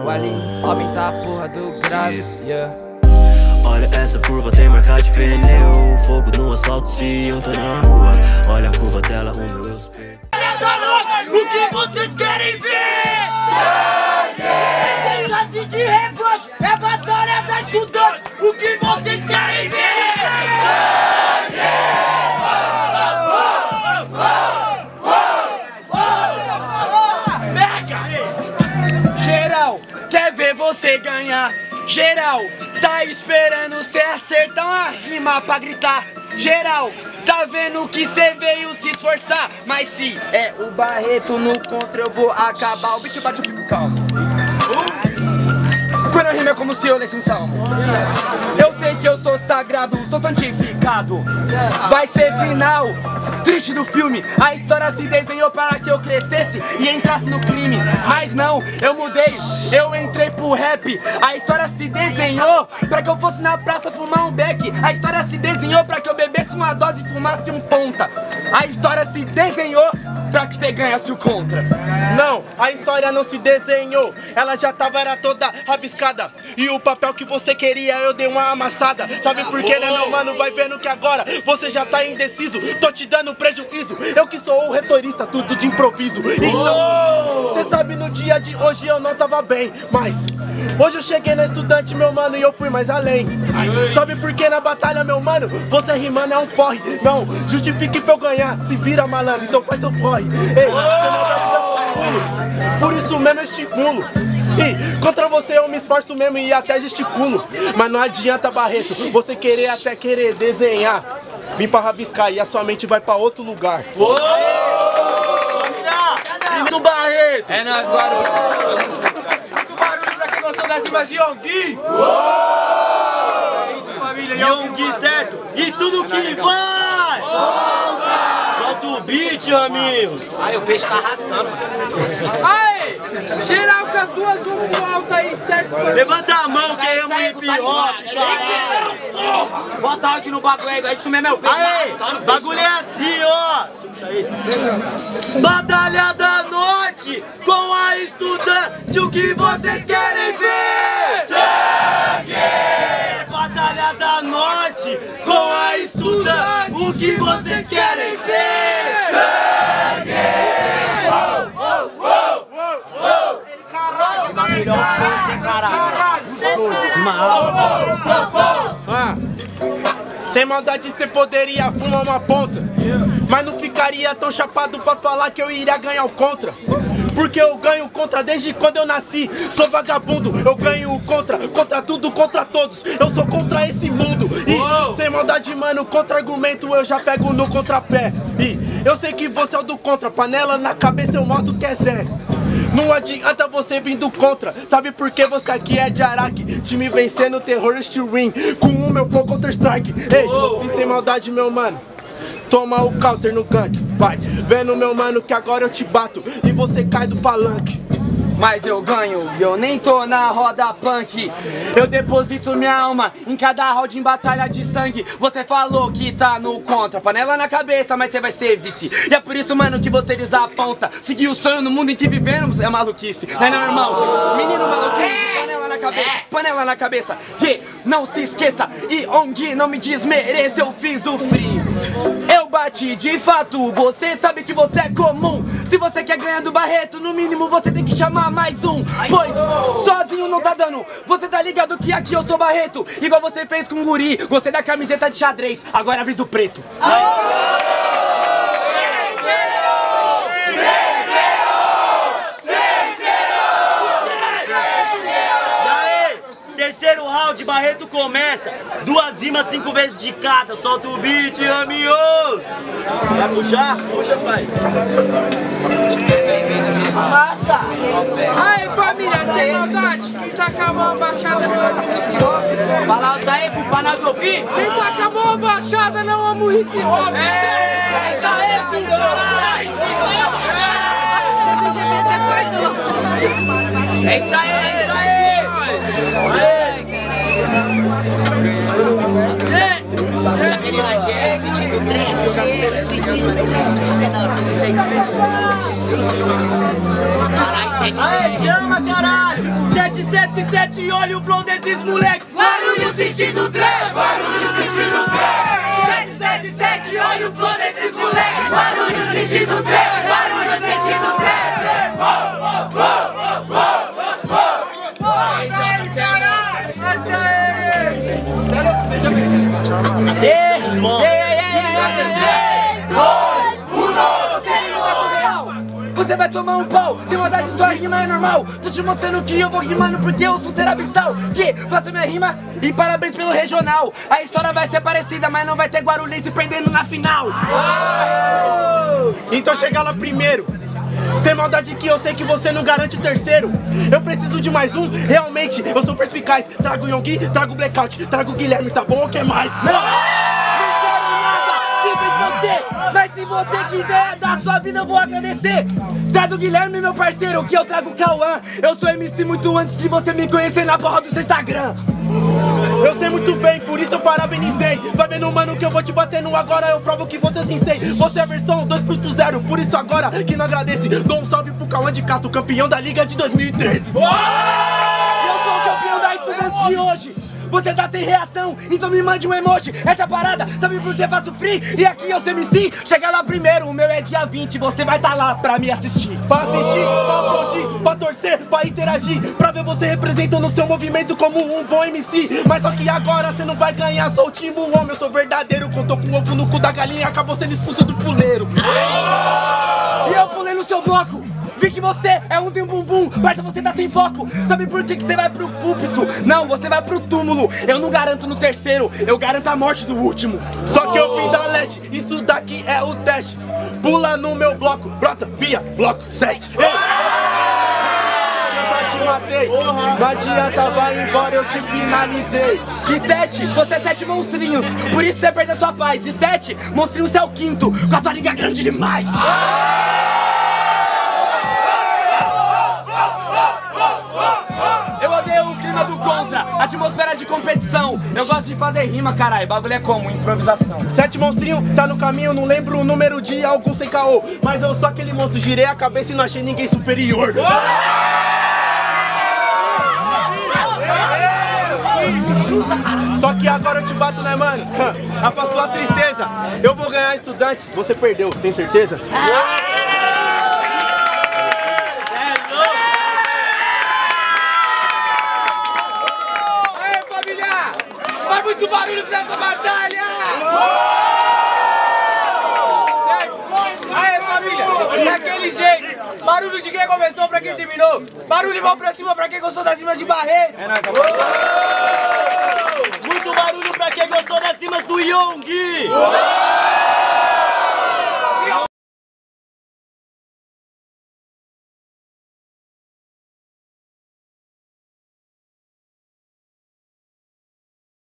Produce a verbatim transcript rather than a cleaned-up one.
baile, aumenta a porra do grave, yeah. Olha essa curva, tem marca de pneu. Fogo no asfalto se eu tô na rua. Olha a curva dela, o meu espelho. O que vocês querem ver? Sangue! Sem chance de rebote, é batalha da estudante. O que vocês querem ver? Sangue! Pega! Geral, quer ver você ganhar? Geral, tá esperando cê acertar uma rima pra gritar. Geral, tá vendo que cê veio se esforçar. Mas se é o Barreto no contra, eu vou acabar. O bicho bate, eu fico calmo. Quando eu rimo é como se eu lesse um salmo. Eu sei que eu sou sagrado, sou santificado. Vai ser final triste do filme. A história se desenhou para que eu crescesse e entrasse no crime. Mas não, eu mudei, eu entrei pro rap. A história se desenhou pra que eu fosse na praça fumar um beck. A história se desenhou pra que eu bebesse uma dose e fumasse um ponta. A história se desenhou pra que você ganhasse o contra. Não, a história não se desenhou. Ela já tava, era toda rabiscada. E o papel que você queria eu dei uma amassada. Sabe por quê, né, meu mano? Vai vendo que agora você já tá indeciso. Tô te dando prejuízo. Eu que sou o retorista, tudo de improviso. Então, cê sabe, no dia de hoje eu não tava bem, mas hoje eu cheguei na estudante, meu mano, e eu fui mais além. Sabe por que na batalha, meu mano, você rimando é um porre. Não, justifique pra eu ganhar, se vira malandro, então faz seu porre. Ei, você maldade já foi pulo, por isso mesmo eu estimulo. E contra você eu me esforço mesmo e até gesticulo. Mas não adianta, Barreto, você querer até querer desenhar, vim pra rabiscar e a sua mente vai pra outro lugar. Uou! Do Barreto! É nóis, barulho. Muito barulho pra quem gostou das rimas de Yonggi! É isso, família, Yonggi, certo? E tudo que vai! Solta o beat, amigos! Ai, o peixe tá arrastando, mano. Aê! Geral com as duas mãos pro alto aí, certo? Levanta a mão que é um hip hop! Bota áudio no bagulho aí, isso mesmo é o peixe tá arrastando. Bagulho é assim, ó! Batalha da noite com a estudante, o que vocês querem ver? Sangue! Batalha da noite com a estudante, o que vocês querem ver? Sangue! Oh, oh, oh, oh. Caralho! Uma melhor coisa, hein, caralho? Ah, sem maldade cê poderia fumar uma ponta, mas não ficaria tão chapado pra falar que eu iria ganhar o contra. Porque eu ganho contra desde quando eu nasci. Sou vagabundo, eu ganho o contra. Contra tudo, contra todos. Eu sou contra esse mundo. E Uou. Sem maldade, mano, contra argumento eu já pego no contrapé. E eu sei que você é o do contra. Panela na cabeça eu mostro que é Zé. Não adianta você vir do contra. Sabe por que você aqui é de Araque? Time vencendo Terrorist Ring com o meu flow Counter Strike. Ei, Uou. E sem maldade, meu mano, toma o counter no gank, vai. Vendo, meu mano, que agora eu te bato e você cai do palanque. Mas eu ganho, eu nem tô na roda punk. Eu deposito minha alma em cada round em batalha de sangue. Você falou que tá no contra, panela na cabeça, mas você vai ser vice. E é por isso, mano, que você desaponta. Seguir o sonho no mundo em que vivemos é maluquice. Não é não, irmão? Menino maluquinho, panela na cabeça, panela na cabeça. Que não se esqueça, e Yonggi não me desmereça, eu fiz o frio. Eu bati de fato, você sabe que você é comum. Se você quer ganhar do Barreto, no mínimo você tem que chamar mais um. Pois sozinho não tá dando. Você tá ligado que aqui eu sou Barreto, igual você fez com o guri. Gostei da camiseta de xadrez, agora é a vez do preto. Terceiro round, Barreto começa. Duas rimas, cinco vezes de cada. Solta o beat, amigos. Vai puxar? Puxa, pai. Massa! Aí, família, sem maldade, quem tá com a mão abaixada não ama hip hop, certo? Fala alto aí pro Panas ouvir. Quem tá com a mão abaixada não ama o hip hop, é isso aí, filho! É isso aí, é isso aí! Já que ele na G S, sentindo trem, sentindo trem, é da hora, você segue. Caralho, sete. Aê, chama, caralho! Sete sete sete sete e olha o flow desses moleque. Barulho sentido trem, barulho sentido trem. sete sete sete, olha o flow desses moleque. Barulho sentido trem, barulho sentido trem. Você vai tomar um pau, sem maldade sua rima é normal. Tô te mostrando que eu vou rimando porque eu sou terabissal. Que faço minha rima e parabéns pelo regional. A história vai ser parecida, mas não vai ter Guarulhos se perdendo na final. Então chega lá primeiro. Sem maldade que eu sei que você não garante o terceiro. Eu preciso de mais um, realmente, eu sou perspicaz. Trago o Yonggi, trago o Blackout, trago o Guilherme, tá bom ou quer mais? Não, não quero nada que vem de você. Mas se você quiser dar sua vida eu vou agradecer. Traz o Guilherme, meu parceiro, que eu trago o Cauã. Eu sou M C muito antes de você me conhecer na porra do seu Instagram. Eu sei muito bem, por isso eu parabenizei. Vai vendo, mano, que eu vou te batendo agora. Eu provo que você é sensei. Você é a versão dois ponto zero, por isso agora que não agradece. Dou um salve pro Cauã de Castro, campeão da Liga de dois mil e treze. Eu sou o campeão da Estudantes de hoje. Você tá sem reação, então me mande um emoji. Essa parada, sabe por que faço free? E aqui eu sou M C, chega lá primeiro. O meu é dia vinte, você vai tá lá pra me assistir. Pra assistir, pra aplaudir, pra torcer, pra interagir. Pra ver você representando o seu movimento como um bom M C. Mas só que agora você não vai ganhar, sou o Timbu Homem. Eu sou verdadeiro, contou com o ovo no cu da galinha. Acabou sendo expulso do puleiro. E eu pulei no seu bloco. Vi que você é um bumbum, mas você tá sem foco. Sabe por que que você vai pro púlpito? Não, você vai pro túmulo. Eu não garanto no terceiro, eu garanto a morte do último. Só que eu vim da leste, isso daqui é o teste. Pula no meu bloco, brota, pia, bloco sete. Eu só te matei, não adianta, vai embora, eu te finalizei. De sete, você é sete monstrinhos, por isso você perde a sua paz. De sete, monstrinhos é o quinto, com a sua língua grande demais. Eu odeio o clima do contra, atmosfera de competição. Eu gosto de fazer rima, caralho, bagulho é como? Improvisação. Sete monstrinho, tá no caminho, não lembro o número de algum sem caô. Mas eu sou aquele monstro, girei a cabeça e não achei ninguém superior. Só que agora eu te bato, né, mano? Afastou a tristeza. Eu vou ganhar estudantes, você perdeu, tem certeza? Muito barulho pra essa batalha! Certo? Aê, família! Daquele jeito! Barulho de quem começou pra quem terminou! Barulho e mão pra cima pra quem gostou das rimas de Barreto! É nóis, Muito barulho pra quem gostou das rimas do Yonggi!